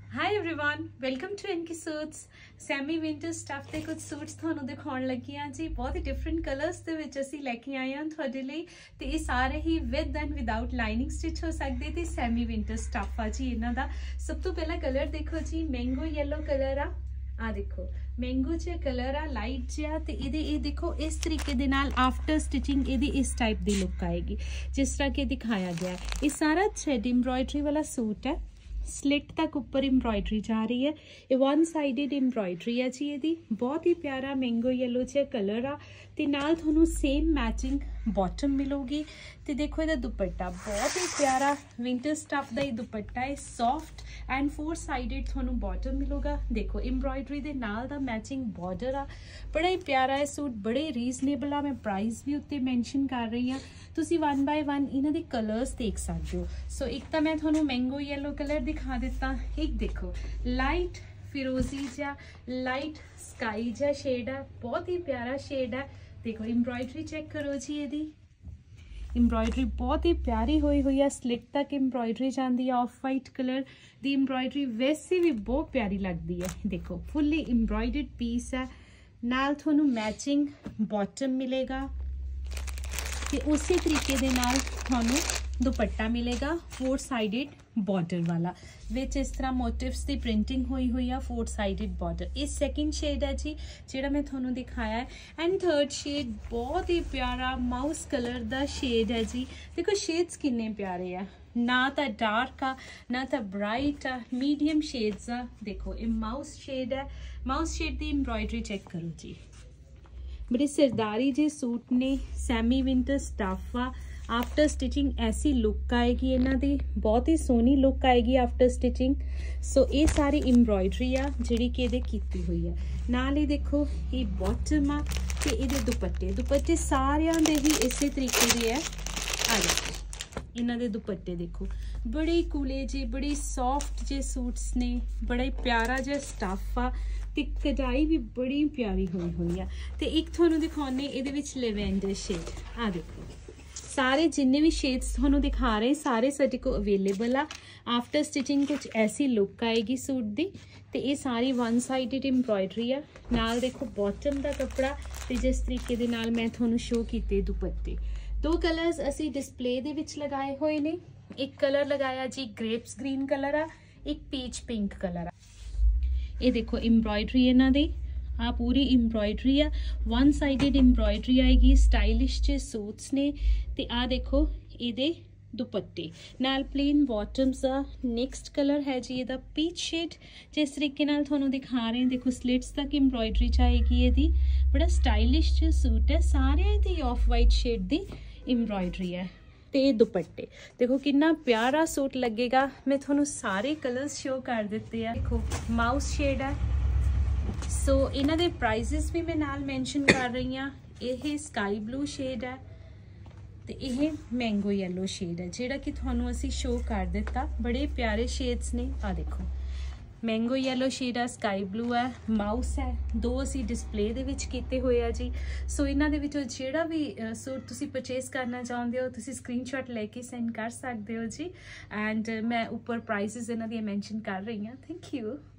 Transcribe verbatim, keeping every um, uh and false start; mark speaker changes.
Speaker 1: Hi everyone, welcome to इनकी suits. Semi winter stuff ਦੇ ਕੁਝ ਸੂਟਸ ਤੁਹਾਨੂੰ ਦਿਖਾਉਣ ਲੱਗੀ ਆ ਜੀ। ਬਹੁਤ ਹੀ ਡਿਫਰੈਂਟ ਕਲਰਸ ਦੇ ਵਿੱਚ ਅਸੀਂ ਲੈ ਕੇ ਆਏ ਹਾਂ ਤੁਹਾਡੇ ਲਈ ਤੇ ਇਹ ਸਾਰੇ ਹੀ with and without lining stitch ਹੋ ਸਕਦੇ ਤੇ ਸੈਮੀ ਵਿੰਟਰ ਸਟਫ ਆ ਜੀ ਇਹਨਾਂ ਦਾ। ਸਭ ਤੋਂ ਪਹਿਲਾਂ ਕਲਰ ਦੇਖੋ ਜੀ, ਮੈਂਗੋ ਯੈਲੋ ਕਲਰ ਆ। ਆ ਦੇਖੋ मैंगो च कलर आ लाइट जिहा ते इहदे ये देखो इस तरीके दे नाल आफ्टर स्टिचिंग इहदी इस टाइप दी लुक आएगी जिस तरह के दिखाया गया है। ये सारा थ्रेड एम्ब्रॉयडरी वाला सूट है, स्लिट तक ऊपर एम्ब्रॉयडरी जा रही है। ये वन साइडेड एम्ब्रॉयडरी है जी इहदी। बहुत ही प्यारा मैंगो येलो च कलर आ ते नाल तुहानू सेम मैचिंग बॉटम मिलूगी। ते देखो इहदा दुपट्टा बहुत ही प्यारा विंटर स्टफ दा दुपट्टा है, सॉफ्ट एंड फोर साइडेड तुहानू बॉटम मिलूगा। देखो एम्ब्रॉयडरी दे नाल दा मैचिंग बॉर्डर आ, बड़ा ही प्यारा है सूट, बड़े रीजनेबल आ। मैं प्राइस भी उत्ते मैंशन कर रही हाँ, तुसी वन बाय वन इन्हां दे कलर्स देख सकते हो। सो एक तो मैं तुहानू मैंगो येलो कलर दिखा दिता, एक देखो लाइट फिरोजी जा लाइट स्काई जा शेड है, बहुत ही प्यारा शेड है। देखो एम्ब्रॉयडरी चेक करो जी, इहदी एम्ब्रॉयडरी बहुत ही प्यारी हुई हुई है, स्लिट तक एम्ब्रॉयडरी जाती है। ऑफ वाइट कलर दी एम्ब्रॉयडरी वैसे भी बहुत प्यारी लगती है। देखो फुल्ली एम्ब्रॉयडर्ड पीस है, नाल तुहानू मैचिंग बॉटम मिलेगा ते उसी तरीके दे नाल तुहानू दुपट्टा मिलेगा फोर साइडेड बॉर्डर वाला, विच इस तरह मोटिव्स की प्रिंटिंग हुई हुई है, फोर साइडेड बॉर्डर। ये सेकंड शेड है जी जिहड़ा मैं तुहानू दिखाया है। एंड थर्ड शेड बहुत ही प्यारा माउस कलर दा शेड है जी। देखो शेड्स किन्ने प्यारे है, ना तो डार्क आ ना तो ब्राइट आ, मीडियम शेड्स आ। देखो ये माउस शेड है, माउस शेड की एम्ब्रॉयडरी चेक करो जी, बड़ी सरदारी जे सूट ने, सैमी विंटर स्टफ आ। आफ्टर स्टिचिंग ऐसी लुक आएगी इन्हां दी, बहुत ही सोहनी लुक आएगी आफ्टर स्टिचिंग। सो ये सारी एम्ब्रॉयडरी आ जिहड़ी कि इहदे कीती हुई है। नाल ही देखो ये बॉटम आ ते इहदे दुपट्टे दुपट्टे सारियां दे ही इसे तरीके दे है। आ देखो इन्हां दे दुपट्टे देखो बड़े कूले जे, बड़े सॉफ्ट जे सूट्स ने, बड़ा ही प्यारा जिहा स्टफ आ ते कढ़ाई भी बड़ी प्यारी हुई हुई है। ते एक तुहानू दिखाउने इहदे विच लैवेंडर शेड। आ देखो सारे जिन्ने भी शेड्स तुहानू दिखा रहे सारे साडे को अवेलेबल आ। आफ्टर स्टिचिंग कुछ ऐसी लुक आएगी सूट दी। ते ये सारी वन साइडेड एम्ब्रॉयडरी आ, नाल देखो बॉटम दा कपड़ा ते जिस तरीके दे नाल मैं तुहानू शो कीते दुपट्टे। दो कलर्स असी डिस्प्ले दे विच लगाए हुए ने, एक कलर लगाया जी ग्रेप्स ग्रीन कलर आ, एक पीच पिंक कलर आ। ये देखो एम्ब्रॉयडरी इन्हां दी आ पूरी एम्ब्रॉयडरी आ, वन साइडेड एम्ब्रॉयडरी आएगी। स्टाइलिश जे सूट्स ने ते आ देखो इहदे दुपट्टे नाल प्लेन बॉटम्स आ। नेक्स्ट कलर है जी इहदा पीच शेड, जिस तरीके नाल तुहानू दिखा रहे हैं। देखो स्लिट्स तक एम्ब्रॉयडरी जाएगी इहदी, बड़ा स्टाइलिश जे सूट है। सारे इहदी ऑफ वाइट शेड दी एम्ब्रॉयडरी है ते दुपट्टे देखो कितना प्यारा सूट लगेगा। मैं तुहानू सारे कलर्स शो कर दिते हैं। देखो माउस शेड है। सो so, इन्हां दे प्राइजेस भी मैं नाल मैंशन कर रही हाँ। यह स्काई ब्लू शेड है ते यह मैंगो येलो शेड है जिहड़ा कि तुहानू असी शो कर दिता। बड़े प्यारे शेड्स ने। आ देखो मैंगो येलो शेड है, स्काई ब्लू है, माउस है, दो असी डिस्प्ले दे विच कीते हुए आ जी। सो इन्हां दे विचों जिहड़ा भी सूट तुसी परचेस करना चाहुंदे हो तुसी स्क्रीनशॉट लेके सेंड कर सकते हो जी। एंड मैं ऊपर प्राइसेस इन्हां दी मैंशन कर रही हाँ। Thank you.